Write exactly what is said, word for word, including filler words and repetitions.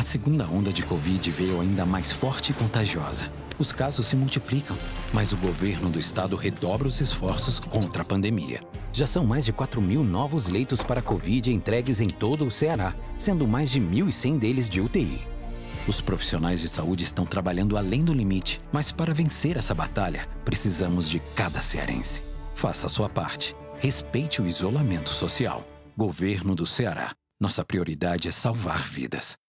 A segunda onda de Covid veio ainda mais forte e contagiosa. Os casos se multiplicam, mas o governo do estado redobra os esforços contra a pandemia. Já são mais de quatro mil novos leitos para Covid entregues em todo o Ceará, sendo mais de mil e cem deles de U T I. Os profissionais de saúde estão trabalhando além do limite, mas para vencer essa batalha, precisamos de cada cearense. Faça a sua parte. Respeite o isolamento social. Governo do Ceará. Nossa prioridade é salvar vidas.